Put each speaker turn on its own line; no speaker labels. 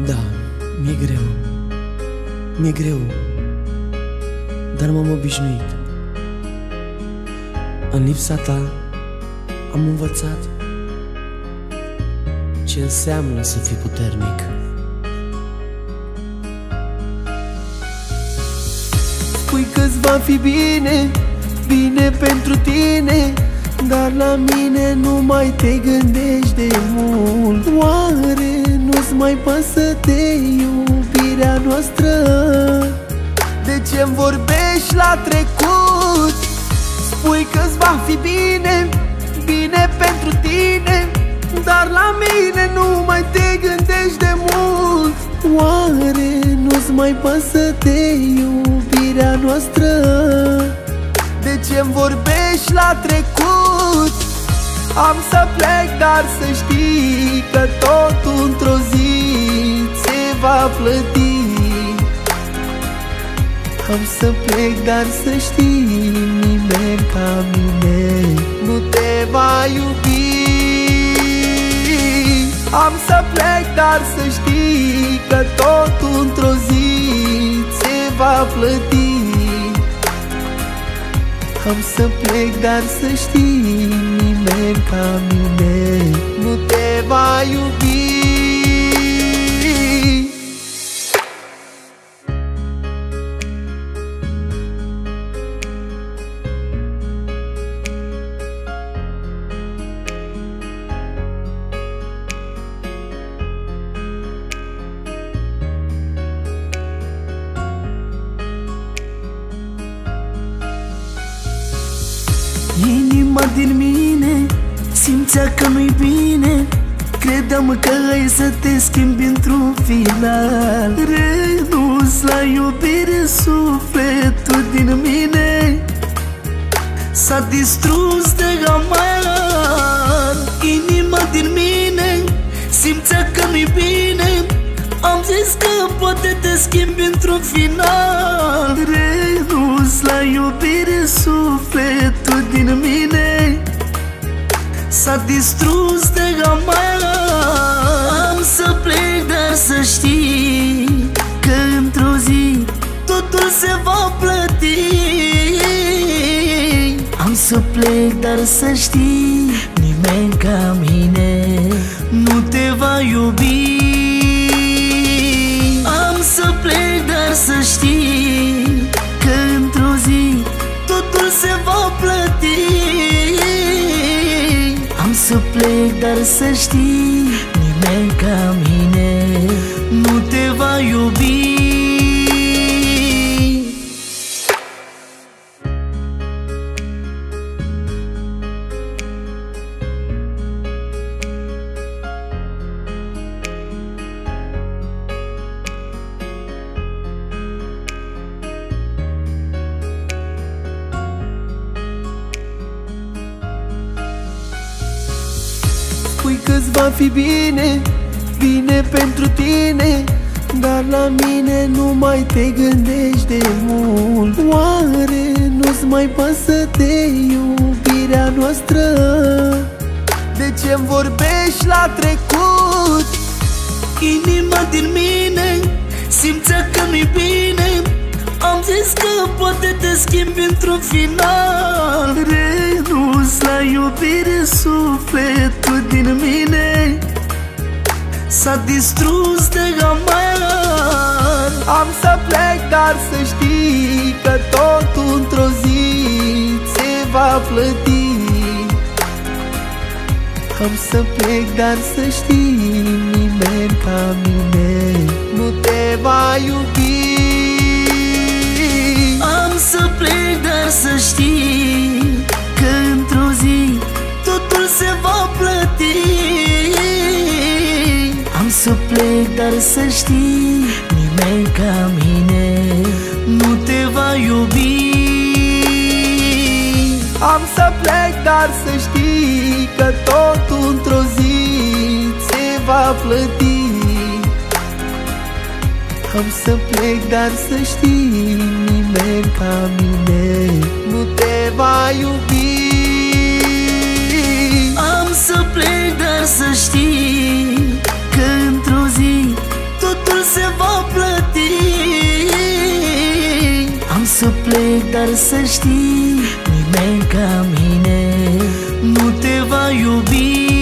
Da, mi-e greu, mi-e greu, dar m-am obișnuit. În lipsa ta am învățat ce înseamnă să fii puternic. Spui că-ți va fi bine, bine pentru tine, dar la mine nu mai te gândești de mult. Oare nu-ți mai pasă de iubirea noastră? De ce-mi vorbești la trecut? Spui că-ți va fi bine, bine pentru tine, dar la mine nu mai te gândești de mult. Oare nu-ți mai pasă de iubirea noastră? De ce-mi vorbești la trecut? Am să plec, dar să știi că totul într-o zi se va plăti. Am să plec, dar să știi, nimeni ca mine nu te va iubi. Am să plec, dar să știi că totul într-o zi se va plăti. Am să plec, dar să știi, nimeni ca mine nu te va iubi.
Inima din mine simțea că nu-i bine, credeam că ai să te schimbi într-un final. Renunț la iubire, sufletul din mine s-a distrus de amar. Inima din mine simțea că nu-i bine, am zis că poate te schimbi într-un final. Renunț la iubire, sufletul din mine s-a distrus de amar. Am să plec, dar să știi că într-o zi totul se va plăti. Am să plec, dar să știi, nimeni ca mine nu te va iubi. Să plec, dar să știi că într-o zi totul se va plăti. Am să plec, dar să știi, nimeni ca mine nu te va iubi.
Spui că-ți va fi bine, bine pentru tine, dar la mine nu mai te gândești de mult. Oare nu-ți mai pasă de iubirea noastră? De ce-mi vorbești la trecut?
Inima din mine simțea că nu-i bine, am zis că poate te schimbi într-un final. Renunț la iubire, sufletul din mine s-a distrus de amar.
Am să plec, dar să știi că totul într-o zi se va plăti. Am să plec, dar să știi, nimeni ca mine nu te va iubi.
Am să plec, dar să știi că într-o zi totul se va plăti. Am să plec, dar să știi, nimeni ca mine nu te va iubi.
Am să plec, dar să știi că totul într-o zi se va plăti. Am să plec, dar să știi, nimeni ca mine nu te va iubi.
Am să plec, dar să știi că într-o zi tot dar să știi, nimeni ca mine nu te va iubi.